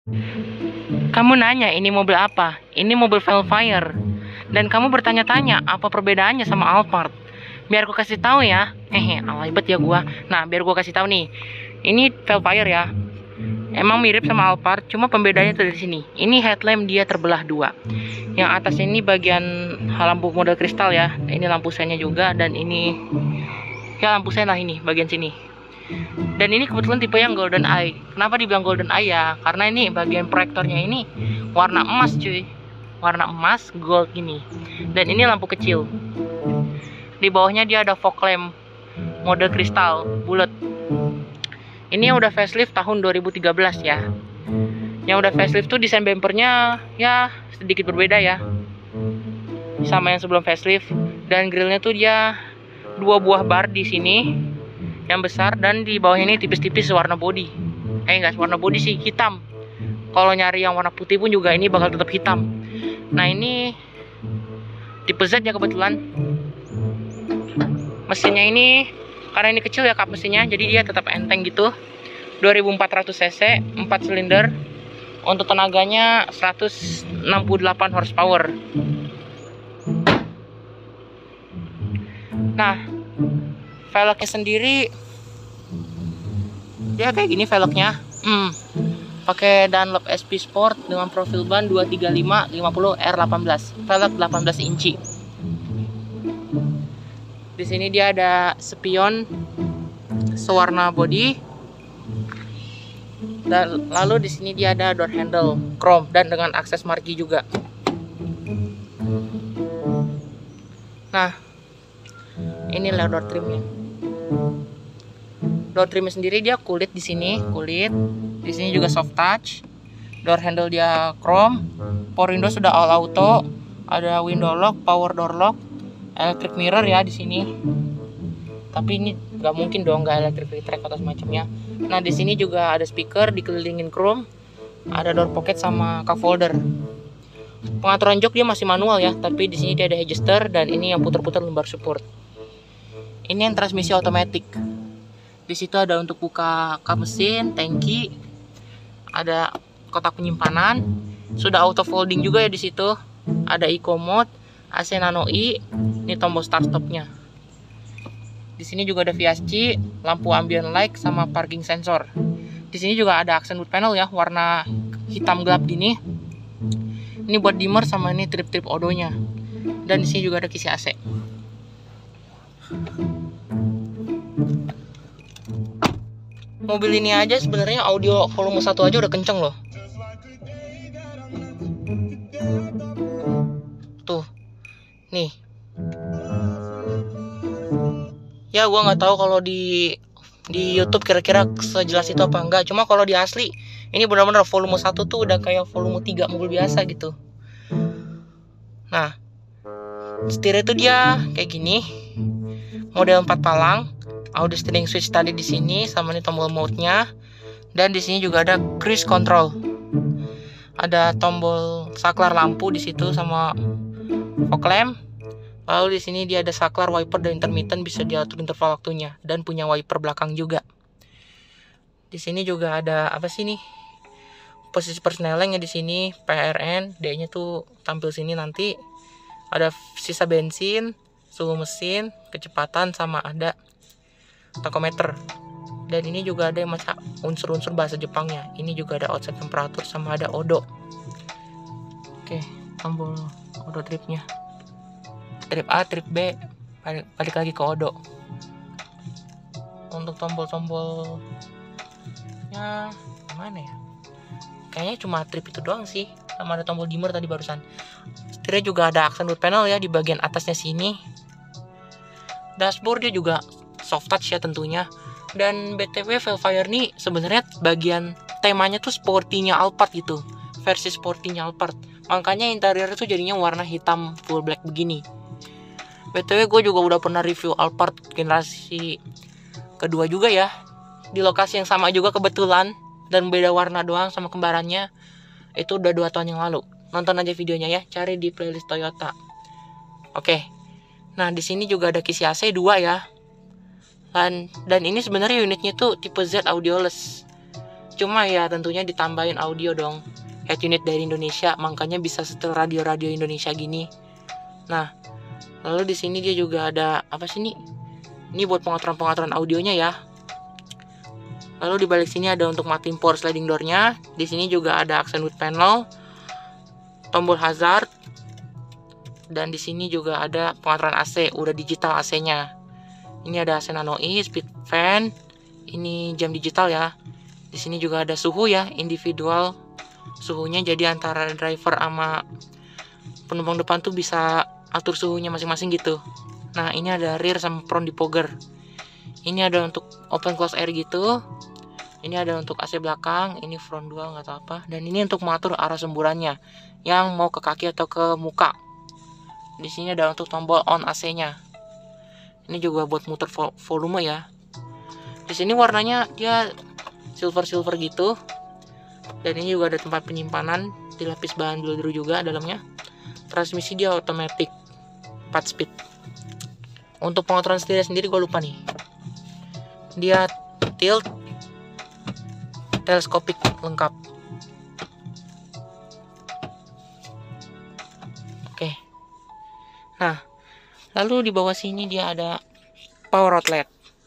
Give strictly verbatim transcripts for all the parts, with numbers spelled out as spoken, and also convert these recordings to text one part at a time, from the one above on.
Kamu nanya ini mobil apa? Ini mobil Velfire. Dan kamu bertanya-tanya apa perbedaannya sama Alphard. Biar aku kasih tahu ya. Hehe, alay bet ya gua. Nah, biar gua kasih tahu nih. Ini Velfire ya. Emang mirip sama Alphard, cuma pembedanya tuh dari sini. Ini headlamp dia terbelah dua. Yang atas ini bagian lampu model kristal ya. Ini lampu senya juga, dan ini ya lampu sen lah, ini bagian sini. Dan ini kebetulan tipe yang golden eye. Kenapa dibilang golden eye ya? Karena ini bagian proyektornya ini warna emas cuy. Warna emas gold gini. Dan ini lampu kecil. Di bawahnya dia ada fog lamp mode kristal bulat. Ini yang udah facelift tahun dua ribu tiga belas ya. Yang udah facelift tuh desain bumpernya ya sedikit berbeda ya, sama yang sebelum facelift. Dan grillnya tuh dia dua buah bar di sini yang besar, dan di bawahnya ini tipis-tipis warna body. Eh enggak warna body sih, hitam. Kalau nyari yang warna putih pun juga ini bakal tetap hitam. Nah ini tipe Z ya kebetulan. Mesinnya ini karena ini kecil ya kap mesinnya, jadi dia tetap enteng gitu. dua ribu empat ratus cc, empat silinder. Untuk tenaganya seratus enam puluh delapan horsepower. Nah, velgnya sendiri dia kayak gini velgnya. Hmm. Pakai Dunlop S P Sport dengan profil ban dua tiga lima lima puluh R delapan belas. Velg delapan belas inci. Di sini dia ada spion sewarna body. Dan lalu di sini dia ada door handle chrome dan dengan akses marquee juga. Nah, ini door trimnya. Door trimnya sendiri dia kulit di sini, kulit. Di sini juga soft touch. Door handle dia chrome. Power window sudah all auto. Ada window lock, power door lock, electric mirror ya di sini. Tapi ini nggak mungkin dong nggak electric track atau semacamnya. Nah di sini juga ada speaker dikelilingin chrome, ada door pocket sama cup holder. Pengaturan jok dia masih manual ya, tapi di sini dia ada adjuster, dan ini yang putar-putar lumbar support. Ini yang transmisi otomatis. Di situ ada untuk buka kap mesin, tangki, ada kotak penyimpanan, sudah auto folding juga ya di situ. Ada eco mode, A C nano i, ini tombol start stopnya. Di sini juga ada V S C, lampu ambient light sama parking sensor. Di sini juga ada accent wood panel ya, warna hitam gelap gini. Ini buat dimmer sama ini trip-trip odonya. Dan di sini juga ada kisi A C. Mobil ini aja sebenarnya audio volume satu aja udah kenceng loh. Tuh. Nih. Ya gua nggak tahu kalau di di YouTube kira-kira sejelas itu apa enggak. Cuma kalau di asli ini benar-benar volume satu tuh udah kayak volume tiga mobil biasa gitu. Nah, setir itu dia kayak gini. Model empat palang. Audio steering switch tadi di sini sama ini tombol mode-nya. Dan di sini juga ada cruise control. Ada tombol saklar lampu di situ sama fog lamp. Lalu di sini dia ada saklar, wiper, dan intermittent, bisa diatur interval waktunya, dan punya wiper belakang juga. Di sini juga ada apa sih nih? Posisi persnelingnya di sini, P R N, D-nya tuh tampil sini nanti. Ada sisa bensin, suhu mesin, kecepatan, sama ada tachometer. Dan ini juga ada yang masa unsur-unsur bahasa Jepangnya. Ini juga ada outside temperatur sama ada odo. Oke, tombol odo tripnya. Trip A, trip B, balik, balik lagi ke odo. Untuk tombol-tombol ya mana ya? Kayaknya cuma trip itu doang sih. Sama ada tombol dimmer tadi barusan. Setirnya juga ada accent wood panel ya di bagian atasnya sini. Dashboard dia juga soft touch ya tentunya. Dan B T W Velfire nih sebenarnya bagian temanya tuh sportinya Alphard gitu. Versi sportinya Alphard. Makanya interior itu jadinya warna hitam full black begini. B T W gue juga udah pernah review Alphard generasi kedua juga ya, di lokasi yang sama juga kebetulan, dan beda warna doang sama kembarannya. Itu udah dua tahun yang lalu. Nonton aja videonya ya, cari di playlist Toyota. Oke. Nah, di sini juga ada kisi A C dua ya. Dan dan ini sebenarnya unitnya tuh tipe Z audioless. Cuma ya tentunya ditambahin audio dong. Head unit dari Indonesia, makanya bisa setel radio-radio Indonesia gini. Nah, lalu di sini dia juga ada apa sih nih? Ini buat pengaturan-pengaturan audionya ya. Lalu di balik sini ada untuk matiin power sliding door-nya. Di sini juga ada accent wood panel, tombol hazard, dan di sini juga ada pengaturan A C, udah digital A C-nya. Ini ada A C nano E, speed fan, ini jam digital ya. Di sini juga ada suhu ya, individual suhunya, jadi antara driver sama penumpang depan tuh bisa atur suhunya masing-masing gitu. Nah, ini ada rear sama front depogger. Ini ada untuk open close air gitu. Ini ada untuk A C belakang, ini front dua nggak tahu apa. Dan ini untuk mengatur arah semburannya, yang mau ke kaki atau ke muka. Di sini ada untuk tombol on A C-nya. Ini juga buat muter volume ya. Di sini warnanya dia silver-silver gitu. Dan ini juga ada tempat penyimpanan, dilapis bahan biru juga dalamnya. Transmisi dia otomatis empat speed. Untuk pengaturan setirnya sendiri gue lupa nih. Dia tilt, teleskopik lengkap. Oke. Nah, lalu di bawah sini dia ada power outlet.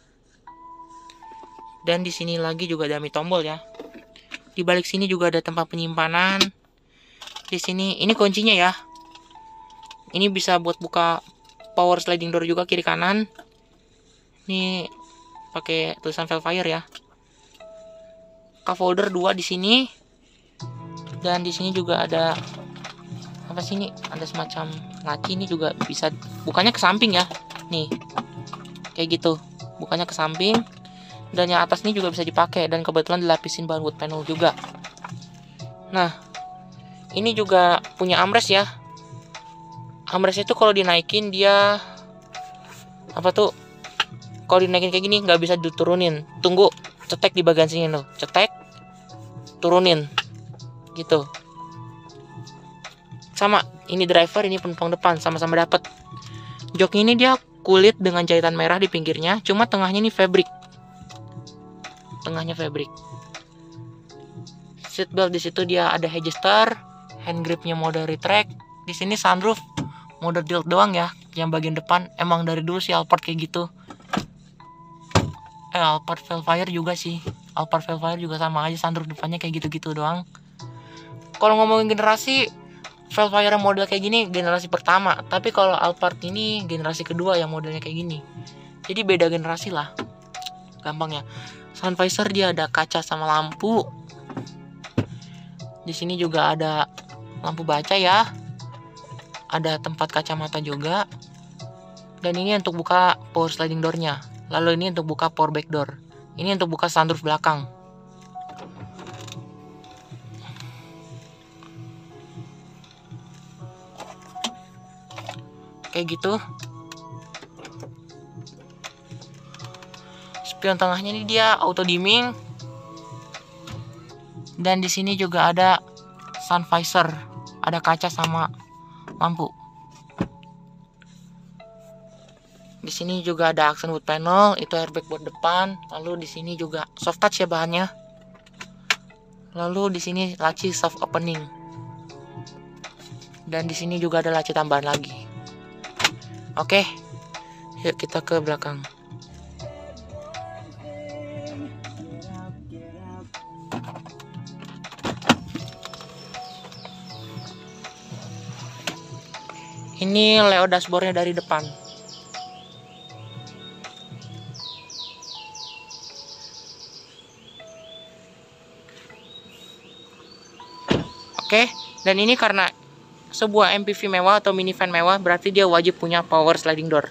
Dan di sini lagi juga ada dummy tombol ya. Di balik sini juga ada tempat penyimpanan. Di sini ini kuncinya ya. Ini bisa buat buka power sliding door juga kiri kanan. Ini pakai tulisan Velfire ya. Cup holder dua di sini. Dan di sini juga ada apa sih ini? Ada semacam laci, ini juga bisa bukanya ke samping ya. Nih. Kayak gitu. Bukanya ke samping. Dan yang atas ini juga bisa dipakai, dan kebetulan dilapisin bahan wood panel juga. Nah, ini juga punya armrest ya. Armrest itu kalau dinaikin dia apa tuh? Kalau dinaikin kayak gini nggak bisa diturunin. Tunggu, cetek di bagian sini tuh, cetek, turunin, gitu. Sama, ini driver, ini penumpang depan, sama-sama dapat. Joknya ini dia kulit dengan jahitan merah di pinggirnya, cuma tengahnya ini fabric. Tengahnya fabric. Seatbelt di situ dia ada adjuster, hand gripnya mode retract. Di sini sunroof mode tilt doang ya, yang bagian depan. Emang dari dulu sih Alphard kayak gitu. Eh Alphard Velfire juga sih. Alphard Velfire juga sama aja, sunroof depannya kayak gitu-gitu doang. Kalau ngomongin generasi, Velfire model kayak gini generasi pertama. Tapi kalau Alphard ini generasi kedua yang modelnya kayak gini. Jadi beda generasi lah. Gampang ya. Sun visor dia ada kaca sama lampu. Di sini juga ada lampu baca ya. Ada tempat kacamata juga. Dan ini untuk buka power sliding door-nya. Lalu ini untuk buka power back door. Ini untuk buka sunroof belakang. Kayak gitu. Spion tengahnya ini dia auto dimming. Dan di sini juga ada sun visor, ada kaca sama lampu. Di sini juga ada accent wood panel, itu airbag buat depan. Lalu di sini juga soft touch ya bahannya. Lalu di sini laci soft opening. Dan di sini juga ada laci tambahan lagi. Oke, yuk kita ke belakang. Ini layout dashboardnya dari depan. Oke, dan ini karena sebuah M P V mewah atau minivan mewah, berarti dia wajib punya power sliding door.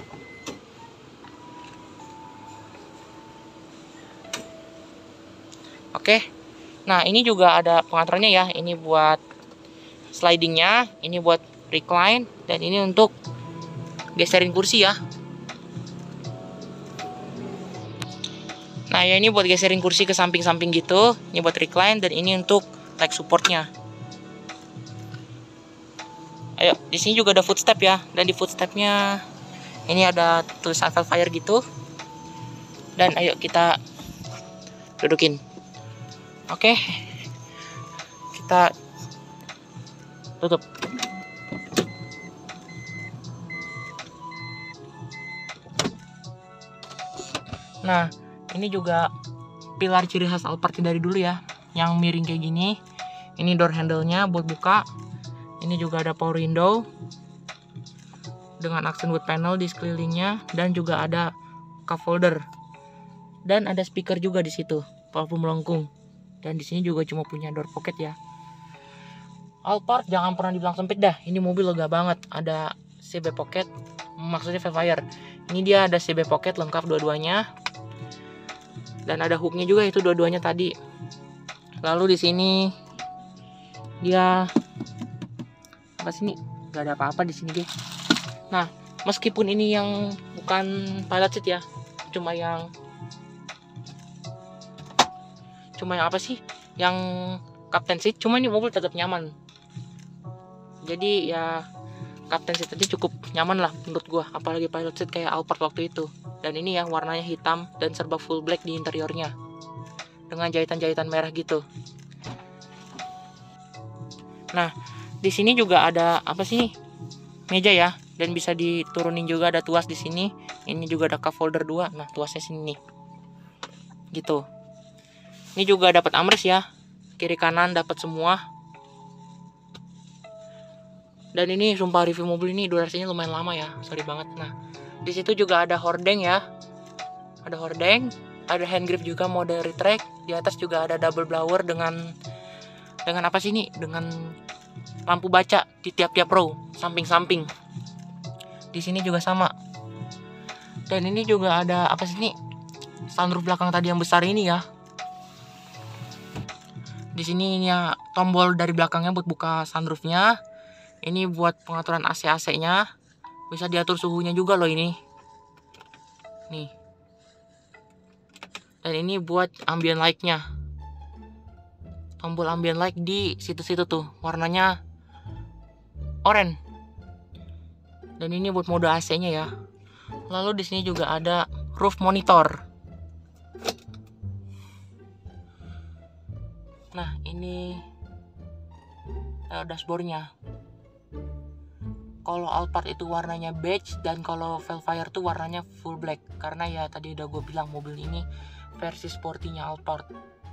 Oke, nah ini juga ada pengaturannya ya. Ini buat slidingnya, ini buat recline, dan ini untuk geserin kursi ya. Nah ya, ini buat geserin kursi ke samping-samping gitu. Ini buat recline, dan ini untuk leg supportnya. Ayo, di sini juga ada footstep ya, dan di footstepnya ini ada tulisan Velfire gitu. Dan ayo kita dudukin. Oke, kita tutup. Nah, ini juga pilar ciri khas Alphard dari dulu ya, yang miring kayak gini. Ini door handle-nya buat buka. Ini juga ada power window dengan aksen wood panel di sekelilingnya, dan juga ada cup holder. Dan ada speaker juga di situ, walaupun melengkung. Dan di sini juga cuma punya door pocket ya. Alphard jangan pernah dibilang sempit dah. Ini mobil lega banget. Ada C B pocket, maksudnya Velfire. Ini dia ada C B pocket lengkap dua-duanya. Dan ada hooknya juga itu dua-duanya tadi. Lalu di sini dia apa sini? Gak ada apa-apa di sini deh. Nah, meskipun ini yang bukan pilot seat ya, cuma yang cuma yang apa sih? Yang captain seat, cuma ini mobil tetap nyaman. Jadi ya captain seat tadi cukup nyaman lah menurut gua, apalagi pilot seat kayak Alphard waktu itu. Dan ini yang warnanya hitam dan serba full black di interiornya, dengan jahitan-jahitan merah gitu. Nah, di sini juga ada apa sih? Meja ya, dan bisa diturunin juga, ada tuas di sini. Ini juga ada cup holder dua. Nah, tuasnya sini nih. Gitu. Ini juga dapat armrest ya. Kiri kanan dapat semua. Dan ini sumpah review mobil ini durasinya lumayan lama ya. Sorry banget. Nah, di situ juga ada hordeng ya. Ada hordeng, ada hand grip juga mode retract. Di atas juga ada double blower dengan dengan apa sih ini? Dengan lampu baca di tiap-tiap row, samping-samping. Di sini juga sama. Dan ini juga ada apa sih ini? Sunroof belakang tadi yang besar ini ya. Di sini ini ya tombol dari belakangnya buat buka sunroofnya. Ini buat pengaturan A C A C-nya. Bisa diatur suhunya juga loh ini. Nih. Dan ini buat ambient light-nya. Tombol ambient light di situ-situ tuh, warnanya oranye. Dan ini buat mode A C-nya ya. Lalu di sini juga ada roof monitor. Nah, ini uh, dashboardnya. Kalau Alphard itu warnanya beige, dan kalau Velfire tuh warnanya full black. Karena ya tadi udah gue bilang mobil ini versi sportinya Alphard.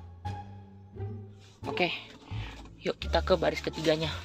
Oke, yuk kita ke baris ketiganya.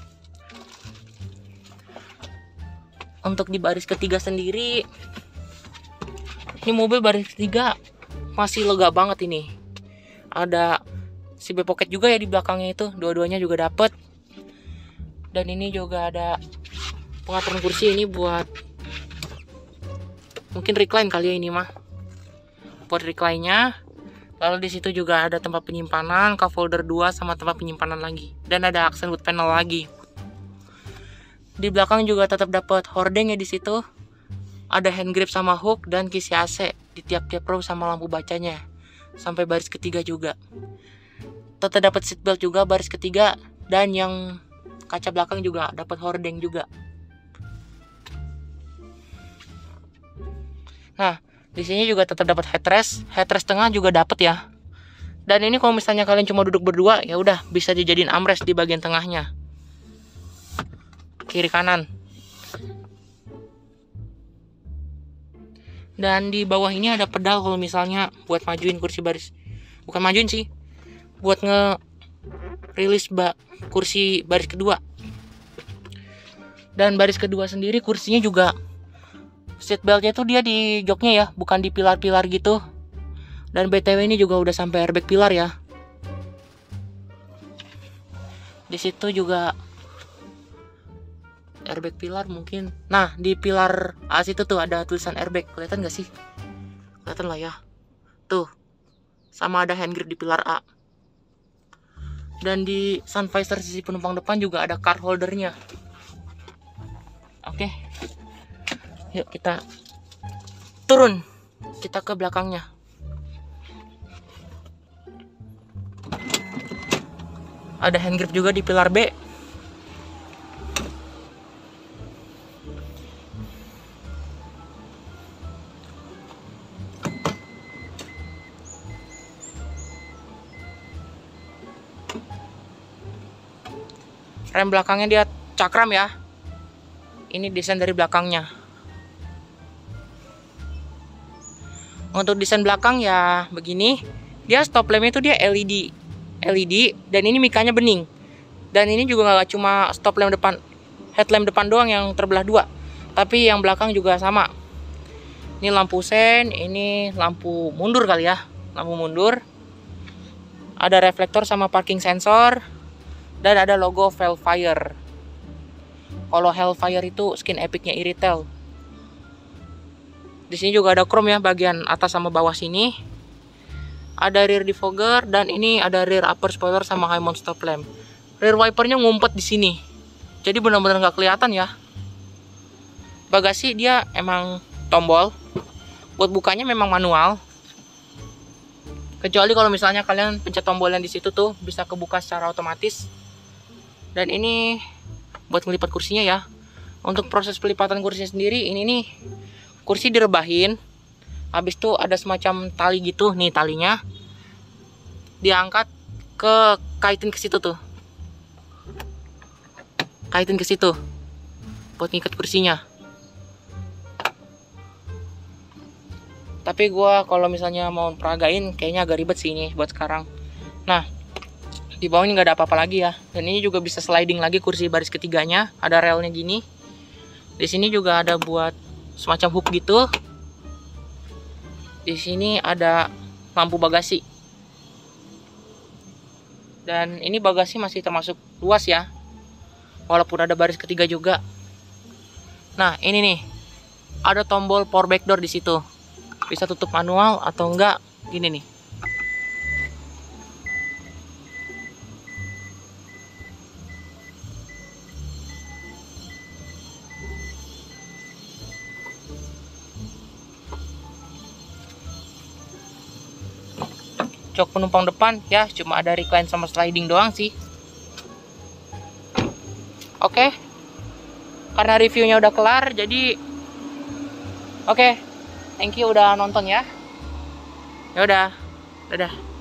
Untuk di baris ketiga sendiri, ini mobil baris ketiga masih lega banget ini. Ada C B pocket juga ya di belakangnya itu, dua-duanya juga dapet. Dan ini juga ada pengaturan kursi, ini buat mungkin recline kali ya ini mah. Buat recline-nya. Lalu di situ juga ada tempat penyimpanan, cup holder dua sama tempat penyimpanan lagi. Dan ada aksen wood panel lagi. Di belakang juga tetap dapat hordeng ya di situ. Ada hand grip sama hook dan kisi A C di tiap-tiap row sama lampu bacanya. Sampai baris ketiga juga. Tetap dapat seat belt juga baris ketiga, dan yang kaca belakang juga dapat hordeng juga. Nah, di sini juga tetap dapat headrest, headrest tengah juga dapat ya. Dan ini kalau misalnya kalian cuma duduk berdua, ya udah bisa dijadiin armrest di bagian tengahnya. Kiri kanan. Dan di bawah ini ada pedal kalau misalnya buat majuin kursi baris. Bukan majuin sih, buat nge-release ba kursi baris kedua. Dan baris kedua sendiri kursinya juga seat beltnya tuh dia di joknya ya, bukan di pilar-pilar gitu. Dan B T W ini juga udah sampai airbag pilar ya. Di situ juga airbag pilar mungkin. Nah, di pilar A situ tuh ada tulisan airbag. Kelihatan gak sih? Kelihatan lah ya. Tuh. Sama ada hand grip di pilar A. Dan di sun visor sisi penumpang depan juga ada card holdernya. Oke. Yuk kita turun. Kita ke belakangnya. Ada hand grip juga di pilar B. Rem belakangnya dia cakram ya. Ini desain dari belakangnya. Untuk desain belakang ya begini. Dia stop lampnya itu dia L E D, L E D, dan ini mikanya bening. Dan ini juga nggak cuma stop lamp depan, headlamp depan doang yang terbelah dua, tapi yang belakang juga sama. Ini lampu sen, ini lampu mundur kali ya, lampu mundur. Ada reflektor sama parking sensor, dan ada logo Vellfire. Kalau Hellfire itu skin epicnya Iritel. Di sini juga ada chrome ya, bagian atas sama bawah sini. Ada rear defogger, dan ini ada rear upper spoiler sama high mount stop lamp. Rear wipernya ngumpet di sini, jadi benar-benar nggak kelihatan ya. Bagasi dia emang tombol, buat bukanya memang manual. Kecuali kalau misalnya kalian pencet tombol yang di situ tuh bisa kebuka secara otomatis. Dan ini buat ngelipat kursinya ya. Untuk proses pelipatan kursinya sendiri, ini nih kursi direbahin. Habis itu ada semacam tali gitu, nih talinya diangkat ke kaitin ke situ tuh, kaitin ke situ buat ngikat kursinya. Tapi gua kalau misalnya mau peragain kayaknya agak ribet sih ini buat sekarang. Nah, di bawah ini nggak ada apa-apa lagi ya. Dan ini juga bisa sliding lagi kursi baris ketiganya, ada relnya gini. Di sini juga ada buat semacam hook gitu. Di sini ada lampu bagasi. Dan ini bagasi masih termasuk luas ya, walaupun ada baris ketiga juga. Nah, ini nih ada tombol power back door di situ. Bisa tutup manual atau enggak gini nih. Jok penumpang depan ya cuma ada recline sama sliding doang sih. Oke, karena reviewnya udah kelar, jadi oke, thank you udah nonton ya. Ya udah, dadah.